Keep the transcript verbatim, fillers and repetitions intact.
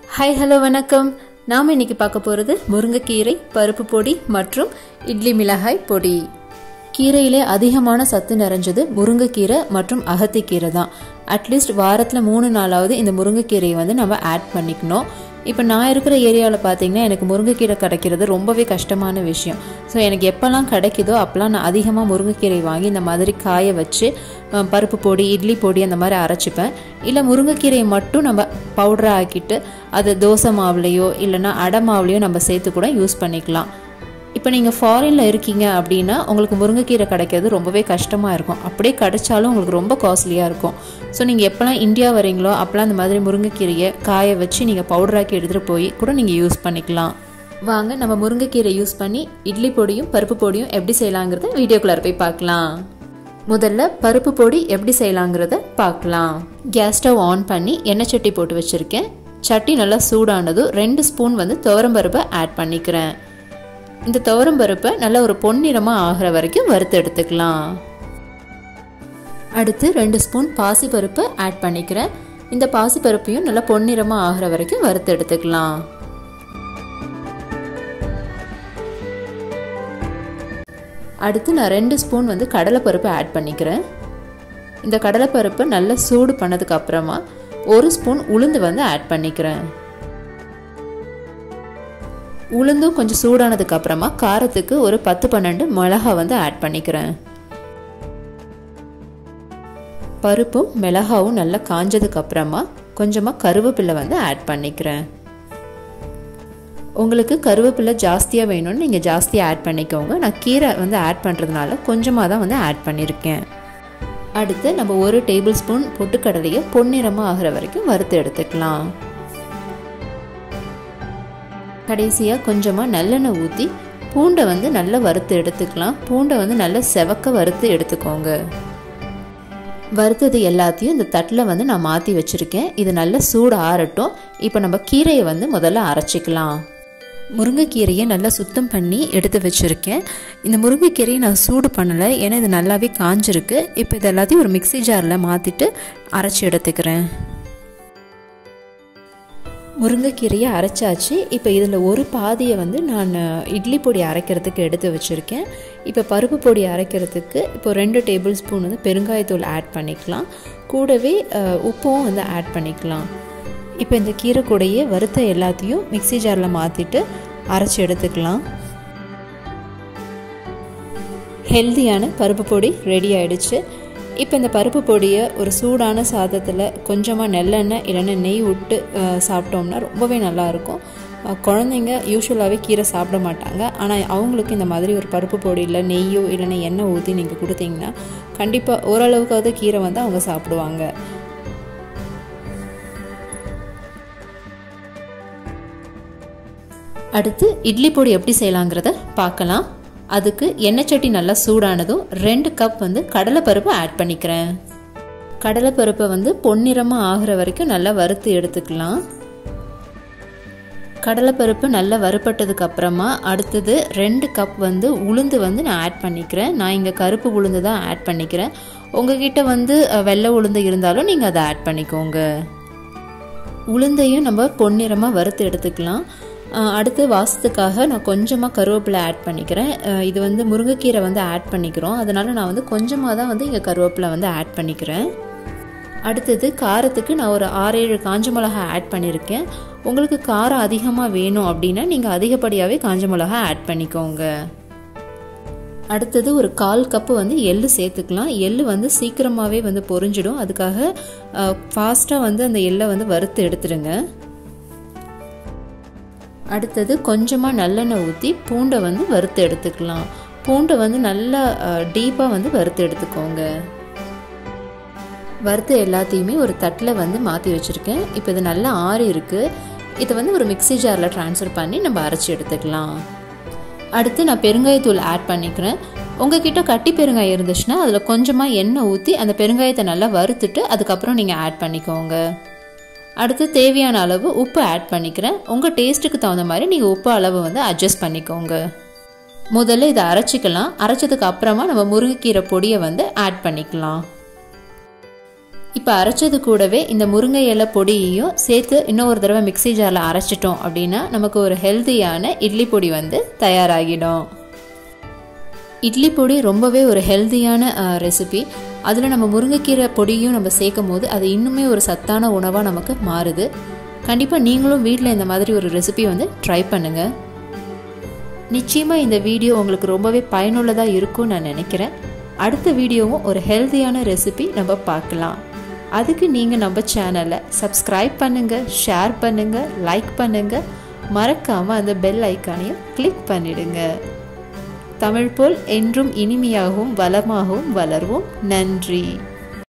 Hi hello வணக்கம். நாம் இன்னைக்கு பார்க்க போகிறது முருங்கைக்கீரை பருப்பு பொடி மற்றும் இட்லி மிளகாய் பொடி. கீரையிலே அதிகமான சத்து நிறைஞ்சது முருங்கைக்கீரை மற்றும் அகத்திக்கீரை தான். அட்லீஸ்ட் வாரத்தில் மூணு நாளாவது இந்த முருங்கைக்கீரையை வந்து நம்ம ஆட் பண்ணிக்கணும். இப்போ நான் இருக்கிற ஏரியாவில் பார்த்தீங்கன்னா எனக்கு முருங்கைக்கீரை கிடைக்கிறது ரொம்பவே கஷ்டமான விஷயம். ஸோ எனக்கு எப்போல்லாம் கிடைக்குதோ அப்போல்லாம் நான் அதிகமாக முருங்கைக்கீரை வாங்கி இந்த மாதிரி காய வச்சு பருப்பு பொடி இட்லி பொடி அந்த மாதிரி அரைச்சிப்பேன். இல்லை முருங்கைக்கீரையை மட்டும் நம்ம பவுடராக ஆக்கிட்டு அது தோசை மாவுலையோ இல்லைன்னா அடை மாவுலையோ நம்ம சேர்த்து கூட யூஸ் பண்ணிக்கலாம். இப்போ நீங்கள் ஃபாரினில் இருக்கீங்க அப்படின்னா உங்களுக்கு முருங்கைக்கீரை கிடைக்கிறது ரொம்பவே கஷ்டமாக இருக்கும். அப்படியே கிடைச்சாலும் உங்களுக்கு ரொம்ப காஸ்ட்லியாக இருக்கும். ஸோ நீங்கள் எப்போல்லாம் இந்தியா வரீங்களோ அப்போல்லாம் அந்த மாதிரி முருங்கைக்கீரையை காய வச்சு நீங்கள் பவுடராக்கி எடுத்துகிட்டு போய் கூட நீங்கள் யூஸ் பண்ணிக்கலாம். வாங்க நம்ம முருங்கைக்கீரை யூஸ் பண்ணி இட்லி பொடியும் பருப்பு பொடியும் எப்படி செய்யலாங்கிறத வீடியோக்குள்ளார போய் பார்க்கலாம். முதல்ல பருப்பு பொடி எப்படி செய்யலாங்கிறத பார்க்கலாம். கேஸ் ஸ்டவ் ஆன் பண்ணி எண்ணெய் சட்டி போட்டு வச்சுருக்கேன். சட்டி நல்லா சூடானதும் ரெண்டு ஸ்பூன் வந்து துவரம்பருப்பை ஆட் பண்ணிக்கிறேன். இந்த துவரம்பருப்பை நல்லா ஒரு பொன்னிறமாக ஆகிற வரைக்கும் வறுத்து எடுத்துக்கலாம். அடுத்து ரெண்டு ஸ்பூன் பாசிப்பருப்பை ஆட் பண்ணிக்கிறேன். இந்த பாசிப்பருப்பையும் நல்லா பொன்னிறமாக ஆகிற வரைக்கும் வறுத்து எடுத்துக்கலாம். அடுத்து நான் ரெண்டு ஸ்பூன் வந்து கடலைப்பருப்பை ஆட் பண்ணிக்கிறேன். இந்த கடலைப்பருப்பை நல்லா சூடு பண்ணதுக்கு அப்புறமா ஒரு ஸ்பூன் உளுந்து வந்து ஆட் பண்ணிக்கிறேன். உளுந்தும் கொஞ்சம் சூடானதுக்கு அப்புறமா காரத்துக்கு ஒரு பத்து பன்னெண்டு மிளகா வந்து ஆட் பண்ணிக்கிறேன். பருப்பும் மிளகாவும் நல்லா காஞ்சதுக்கு அப்புறமா கொஞ்சமாக கருவேப்பிலை வந்து ஆட் பண்ணிக்கிறேன். உங்களுக்கு கருவேப்பிலை ஜாஸ்தியாக வேணும்னு நீங்கள் ஜாஸ்தியாக ஆட் பண்ணிக்கோங்க. நான் கீரை வந்து ஆட் பண்ணுறதுனால கொஞ்சமாக தான் வந்து ஆட் பண்ணியிருக்கேன். அடுத்து நம்ம ஒரு டேபிள் ஸ்பூன் பொட்டுக்கடலையை பொன்னிறமாக ஆகிற வரைக்கும் வறுத்து எடுத்துக்கலாம். கடைசியாக கொஞ்சமாக நல்லெண்ணெய் ஊற்றி பூண்டை வந்து நல்லா வறுத்து எடுத்துக்கலாம். பூண்டை வந்து நல்லா செவக்க வறுத்து எடுத்துக்கோங்க. வறுத்தது எல்லாத்தையும் இந்த தட்டில் வந்து நான் மாற்றி வச்சுருக்கேன். இது நல்லா சூடு ஆறட்டும். இப்போ நம்ம கீரையை வந்து முதல்ல அரைச்சிக்கலாம். முருங்கைக்கீரையை நல்லா சுத்தம் பண்ணி எடுத்து வச்சுருக்கேன். இந்த முருங்கைக்கீரையை நான் சூடு பண்ணலை, ஏன்னா இது நல்லாவே காஞ்சிருக்கு. இப்போ இது எல்லாத்தையும் ஒரு மிக்சி ஜாரில் மாற்றிட்டு அரைச்சி எடுத்துக்கிறேன். முருங்கைக்கீரையை அரைச்சாச்சு. இப்போ இதில் ஒரு பாதியை வந்து நான் இட்லி பொடி அரைக்கிறதுக்கு எடுத்து வச்சுருக்கேன். இப்போ பருப்பு பொடி அரைக்கிறதுக்கு இப்போ ரெண்டு டேபிள் ஸ்பூன் வந்து பெருங்காயத்தூள் ஆட் பண்ணிக்கலாம். கூடவே உப்பும் வந்து ஆட் பண்ணிக்கலாம். இப்போ இந்த கீரை கூடையே வறுத்த எல்லாத்தையும் மிக்சி ஜாரில் மாற்றிட்டு அரைச்சி எடுத்துக்கலாம். ஹெல்தியான பருப்பு பொடி ரெடி ஆகிடுச்சு. இப்போ இந்த பருப்பு பொடியை ஒரு சூடான சாதத்தில் கொஞ்சமாக நெல்லெண்ணெய் இல்லைன்னா நெய் விட்டு சாப்பிட்டோம்னா ரொம்பவே நல்லாயிருக்கும். குழந்தைங்க யூஸ்வலாகவே கீரை சாப்பிட மாட்டாங்க. ஆனால் அவங்களுக்கு இந்த மாதிரி ஒரு பருப்பு பொடியில் நெய்யோ இல்லைன்னா எண்ணெய் ஊற்றி நீங்கள் கொடுத்தீங்கன்னா கண்டிப்பாக ஓரளவுக்காவது கீரை வந்து அவங்க சாப்பிடுவாங்க. அடுத்து இட்லி பொடி எப்படி செய்யலாங்கிறத பார்க்கலாம். அதுக்கு எண்ணெய் சட்டி நல்லா சூடானதும் ரெண்டு கப் வந்து கடலைப்பருப்பு ஆட் பண்ணிக்கிறேன். கடலைப்பருப்பை வந்து பொன்னிறமாக ஆகிற வரைக்கும் நல்லா வறுத்து எடுத்துக்கலாம். கடலைப்பருப்பு நல்லா வறுப்பட்டதுக்கு அப்புறமா அடுத்தது ரெண்டு கப் வந்து உளுந்து வந்து நான் ஆட் பண்ணிக்கிறேன். நான் இங்கே கருப்பு உளுந்து தான் ஆட் பண்ணிக்கிறேன். உங்ககிட்ட வந்து வெள்ளை உளுந்து இருந்தாலும் நீங்கள் அதை ஆட் பண்ணிக்கோங்க. உளுந்தையும் நம்ம பொன்னிறமாக வறுத்து எடுத்துக்கலாம். அடுத்து வாசத்துக்காக நான் கொஞ்சமாக கருவேப்பிலை ஆட் பண்ணிக்கிறேன். இது வந்து முருங்கைக்கீரை வந்து ஆட் பண்ணிக்கிறோம், அதனால் நான் வந்து கொஞ்சமாக தான் வந்து இங்கே கருவேப்பிலை வந்து ஆட் பண்ணிக்கிறேன். அடுத்தது காரத்துக்கு நான் ஒரு ஆறு ஏழு காஞ்ச மிளகா ஆட் பண்ணியிருக்கேன். உங்களுக்கு காரம் அதிகமாக வேணும் அப்படின்னா நீங்கள் அதிகப்படியாகவே காஞ்ச மிளகா ஆட் பண்ணிக்கோங்க. அடுத்தது ஒரு கால் கப்பு வந்து எள்ளு சேர்த்துக்கலாம். எள்ளு வந்து சீக்கிரமாகவே வந்து பொரிஞ்சிடும். அதுக்காக ஃபாஸ்ட்டாக வந்து அந்த எள்ளை வந்து வறுத்து எடுத்துடுங்க. அடுத்தது கொஞ்சமாக நல்லெண்ணெய் ஊற்றி பூண்டை வந்து வறுத்து எடுத்துக்கலாம். பூண்டை வந்து நல்லா டீப்பாக வந்து வறுத்து எடுத்துக்கோங்க. வறுத்து எல்லாத்தையுமே ஒரு தட்டில் வந்து மாற்றி வச்சுருக்கேன். இப்போ இது நல்லா ஆறி இருக்குது. இதை வந்து ஒரு மிக்சி ஜாரில் ட்ரான்ஸ்ஃபர் பண்ணி நம்ம அரைச்சி எடுத்துக்கலாம். அடுத்து நான் பெருங்காயத்தூள் ஆட் பண்ணிக்கிறேன். உங்ககிட்ட கட்டி பெருங்காயம் இருந்துச்சுன்னா அதில் கொஞ்சமாக எண்ணெய் ஊற்றி அந்த பெருங்காயத்தை நல்லா வறுத்துட்டு அதுக்கப்புறம் நீங்கள் ஆட் பண்ணிக்கோங்க. அடுத்து தேவையான அளவு உப்பு ஆட் பண்ணிக்கிறேன். உங்கள் டேஸ்ட்டுக்கு தகுந்த மாதிரி நீங்கள் உப்பு அளவு வந்து அட்ஜஸ்ட் பண்ணிக்கோங்க. முதல்ல இதை அரைச்சிக்கலாம். அரைச்சதுக்கு அப்புறமா நம்ம முருங்கைக்கீரை பொடியை வந்து ஆட் பண்ணிக்கலாம். இப்போ அரைச்சது கூடவே இந்த முருங்கை இலை பொடியையும் சேர்த்து இன்னொரு தடவை மிக்ஸி ஜாரில் அரைச்சிட்டோம் அப்படின்னா நமக்கு ஒரு ஹெல்த்தியான இட்லி பொடி வந்து தயாராகிடும். இட்லி பொடி ரொம்பவே ஒரு ஹெல்த்தியான ரெசிபி. அதில் நம்ம முருங்கைக்கீரை பொடியும் நம்ம சேர்க்கும் போது அது இன்னுமே ஒரு சத்தான உணவாக நமக்கு மாறுது. கண்டிப்பாக நீங்களும் வீட்டில் இந்த மாதிரி ஒரு ரெசிபி வந்து ட்ரை பண்ணுங்கள். நிச்சயமாக இந்த வீடியோ உங்களுக்கு ரொம்பவே பயனுள்ளதாக இருக்கும்னு நான் நினைக்கிறேன். அடுத்த வீடியோவும் ஒரு ஹெல்த்தியான ரெசிபி நம்ம பார்க்கலாம். அதுக்கு நீங்கள் நம்ம சேனலை சப்ஸ்கிரைப் பண்ணுங்கள், ஷேர் பண்ணுங்கள், லைக் பண்ணுங்கள், மறக்காமல் அந்த பெல் ஐக்கானையும் கிளிக் பண்ணிடுங்க. தமிழ் போல் என்றும் இனிமையாகவும் வளமாகவும் வளர்வோம். நன்றி.